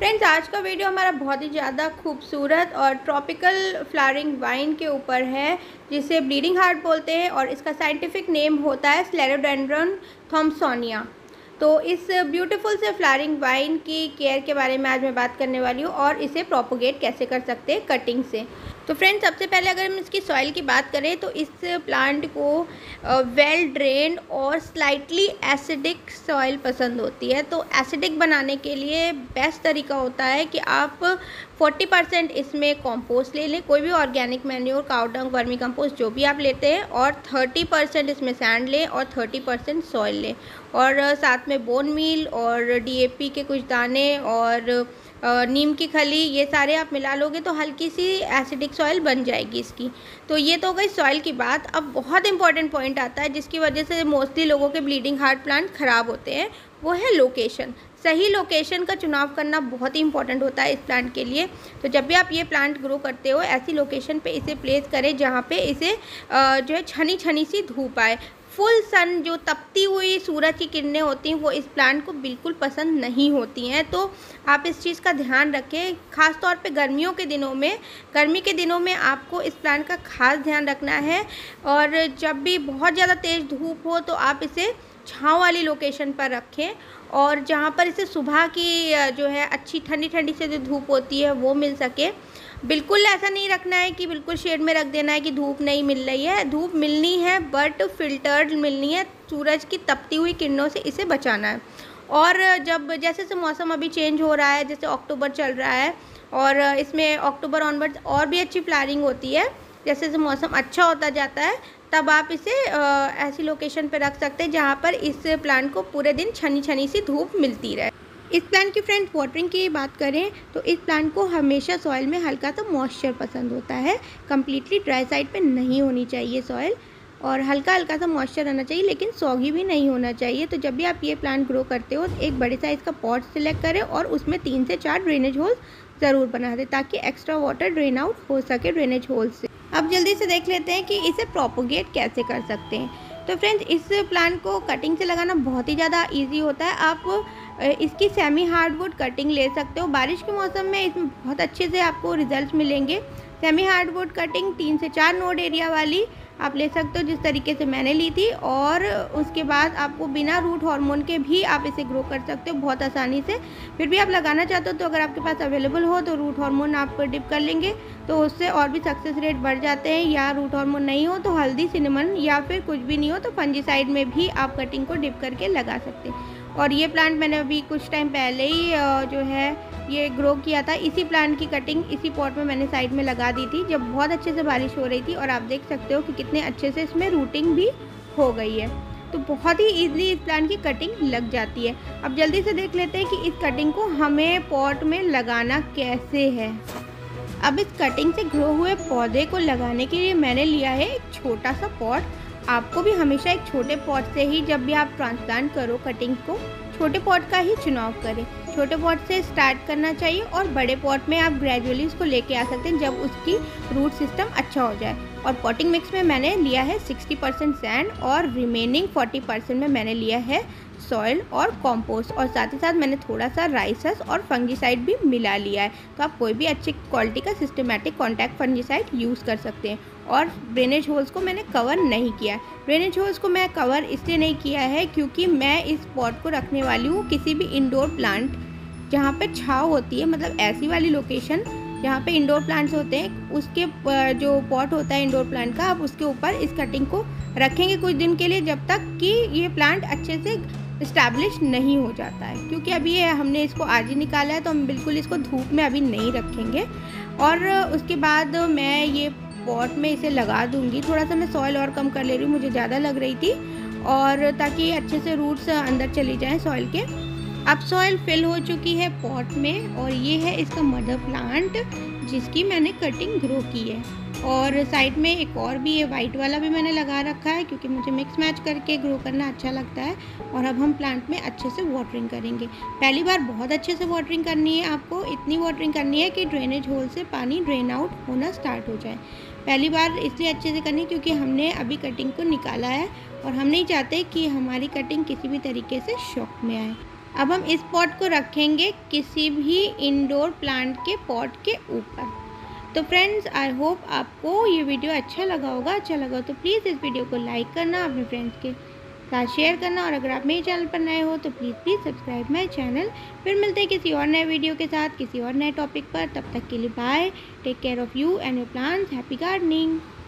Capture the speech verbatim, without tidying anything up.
Friends, आज का video हमारा बहुत ही ज़्यादा खूबसूरत और ट्रॉपिकल फ्लावरिंग वाइन के ऊपर है, जिसे ब्लीडिंग हार्ट बोलते हैं और इसका साइंटिफिक नेम होता है स्क्लेरोडेंड्रन थॉम्पसोनिया। तो इस ब्यूटीफुल से फ्लावरिंग वाइन की केयर के बारे में आज मैं बात करने वाली हूँ और इसे प्रोपोगेट कैसे कर सकते हैं कटिंग से। तो फ्रेंड्स, सबसे पहले अगर हम इसकी सॉइल की बात करें तो इस प्लांट को वेल ड्रेन्ड और स्लाइटली एसिडिक सॉइल पसंद होती है। तो एसिडिक बनाने के लिए बेस्ट तरीका होता है कि आप चालीस परसेंट इसमें कंपोस्ट ले लें, कोई भी organic manure, cow dung, vermi compost जो भी आप लेते हैं, और तीस परसेंट इसमें सैंड लें और तीस परसेंट सॉइल लें, और साथ में बोन मील और डीएपी के कुछ दाने और नीम की खली, ये सारे आप मिला लोगे तो हल्की सी एसिडिक सॉइल बन जाएगी इसकी। तो ये तो हो गई सॉइल की बात। अब बहुत इंपॉर्टेंट पॉइंट आता है जिसकी वजह से मोस्टली लोगों के ब्लीडिंग हार्ट प्लांट ख़राब होते हैं, वो है लोकेशन। सही लोकेशन का चुनाव करना बहुत ही इंपॉर्टेंट होता है इस प्लांट के लिए। तो जब भी आप ये प्लांट ग्रो करते हो, ऐसी लोकेशन पे इसे प्लेस करें जहाँ पे इसे जो है छनी छनी सी धूप आए। फुल सन, जो तपती हुई सूरज की किरणें होती हैं, वो इस प्लांट को बिल्कुल पसंद नहीं होती हैं। तो आप इस चीज़ का ध्यान रखें, ख़ास तौर पे गर्मियों के दिनों में। गर्मी के दिनों में आपको इस प्लांट का खास ध्यान रखना है, और जब भी बहुत ज़्यादा तेज़ धूप हो तो आप इसे छाँव वाली लोकेशन पर रखें, और जहाँ पर इसे सुबह की जो है अच्छी ठंडी ठंडी से जो धूप होती है वो मिल सके। बिल्कुल ऐसा नहीं रखना है कि बिल्कुल शेड में रख देना है कि धूप नहीं मिल रही है। धूप मिलनी है, बट फिल्टर्ड मिलनी है। सूरज की तपती हुई किरणों से इसे बचाना है। और जब जैसे से मौसम अभी चेंज हो रहा है, जैसे अक्टूबर चल रहा है, और इसमें अक्टूबर ऑनवर्ड्स और भी अच्छी फ्लावरिंग होती है, जैसे जैसे मौसम अच्छा होता जाता है तब आप इसे ऐसी लोकेशन पर रख सकते हैं जहाँ पर इस प्लांट को पूरे दिन छनी छनी सी धूप मिलती रहे। इस प्लांट की फ्रेंड्स वाटरिंग की बात करें तो इस प्लांट को हमेशा सॉइल में हल्का सा मॉइस्चर पसंद होता है। कम्प्लीटली ड्राई साइड पे नहीं होनी चाहिए सॉइल, और हल्का हल्का सा मॉइस्चर रहना चाहिए, लेकिन सॉगी भी नहीं होना चाहिए। तो जब भी आप ये प्लांट ग्रो करते हो, एक बड़े साइज़ का पॉट सिलेक्ट करें और उसमें तीन से चार ड्रेनेज होल्स ज़रूर बना दें ताकि एक्स्ट्रा वाटर ड्रेन आउट हो सके ड्रेनेज होल से। अब जल्दी से देख लेते हैं कि इसे प्रोपोगेट कैसे कर सकते हैं। तो फ्रेंड्स, इस प्लांट को कटिंग से लगाना बहुत ही ज़्यादा ईजी होता है। आप इसकी सेमी हार्डवुड कटिंग ले सकते हो। बारिश के मौसम में इसमें बहुत अच्छे से आपको रिजल्ट मिलेंगे। सेमी हार्डवुड कटिंग तीन से चार नोड एरिया वाली आप ले सकते हो, जिस तरीके से मैंने ली थी। और उसके बाद आपको बिना रूट हार्मोन के भी आप इसे ग्रो कर सकते हो बहुत आसानी से। फिर भी आप लगाना चाहते हो तो अगर आपके पास अवेलेबल हो तो रूट हार्मोन आप डिप कर लेंगे, तो उससे और भी सक्सेस रेट बढ़ जाते हैं। या रूट हार्मोन नहीं हो तो हल्दी, सिनेमन, या फिर कुछ भी नहीं हो तो फंजीसाइड में भी आप कटिंग को डिप करके लगा सकते हैं। और ये प्लांट मैंने अभी कुछ टाइम पहले ही जो है ये ग्रो किया था। इसी प्लांट की कटिंग इसी पॉट में मैंने साइड में लगा दी थी जब बहुत अच्छे से बारिश हो रही थी, और आप देख सकते हो कि कितने अच्छे से इसमें रूटिंग भी हो गई है। तो बहुत ही ईजिली इस प्लांट की कटिंग लग जाती है। अब जल्दी से देख लेते हैं कि इस कटिंग को हमें पॉट में लगाना कैसे है। अब इस कटिंग से ग्रो हुए पौधे को लगाने के लिए मैंने लिया है एक छोटा सा पॉट। आपको भी हमेशा एक छोटे पॉट से ही, जब भी आप ट्रांसप्लांट करो कटिंग को, छोटे पॉट का ही चुनाव करें। छोटे पॉट से स्टार्ट करना चाहिए, और बड़े पॉट में आप ग्रेजुअली उसको लेके आ सकते हैं जब उसकी रूट सिस्टम अच्छा हो जाए। और पॉटिंग मिक्स में मैंने लिया है साठ परसेंट सैंड, और रिमेनिंग चालीस परसेंट में मैंने लिया है सॉइल और कंपोस्ट, और साथ ही साथ मैंने थोड़ा सा राइसस और फंगीसाइड भी मिला लिया है। तो आप कोई भी अच्छी क्वालिटी का सिस्टमैटिक कॉन्टैक्ट फंगीसाइड यूज़ कर सकते हैं। और ड्रेनेज होल्स को मैंने कवर नहीं किया है। ड्रेनेज होल्स को मैं कवर इसलिए नहीं किया है क्योंकि मैं इस पॉट को रखने वाली हूँ किसी भी इंडोर प्लांट जहाँ पे छाँव होती है, मतलब ऐसी वाली लोकेशन जहाँ पे इंडोर प्लांट्स होते हैं, उसके जो पॉट होता है इंडोर प्लांट का, आप उसके ऊपर इस कटिंग को रखेंगे कुछ दिन के लिए, जब तक कि ये प्लांट अच्छे से इस्टेब्लिश नहीं हो जाता है। क्योंकि अभी ये हमने इसको आज ही निकाला है, तो हम बिल्कुल इसको धूप में अभी नहीं रखेंगे। और उसके बाद मैं ये पॉट में इसे लगा दूंगी। थोड़ा सा मैं सॉइल और कम कर ले रही हूँ, मुझे ज़्यादा लग रही थी, और ताकि अच्छे से रूट्स अंदर चली जाएँ सॉइल के। अब सॉइल फिल हो चुकी है पॉट में, और ये है इसका मदर प्लांट जिसकी मैंने कटिंग ग्रो की है। और साइड में एक और भी है, वाइट वाला भी मैंने लगा रखा है क्योंकि मुझे मिक्स मैच करके ग्रो करना अच्छा लगता है। और अब हम प्लांट में अच्छे से वाटरिंग करेंगे। पहली बार बहुत अच्छे से वाटरिंग करनी है आपको, इतनी वाटरिंग करनी है कि ड्रेनेज होल से पानी ड्रेन आउट होना स्टार्ट हो जाए। पहली बार इसलिए अच्छे से करनी है क्योंकि हमने अभी कटिंग को निकाला है, और हम नहीं चाहते कि हमारी कटिंग किसी भी तरीके से शॉक में आए। अब हम इस पॉट को रखेंगे किसी भी इंडोर प्लांट के पॉट के ऊपर। तो फ्रेंड्स, आई होप आपको ये वीडियो अच्छा लगा होगा। अच्छा लगा तो प्लीज़ इस वीडियो को लाइक करना, अपने फ्रेंड्स के साथ शेयर करना, और अगर आप मेरे चैनल पर नए हो तो please please subscribe my channel. फिर मिलते हैं किसी और नए वीडियो के साथ, किसी और नए टॉपिक पर। तब तक के लिए bye, take care of you and your plants, happy gardening.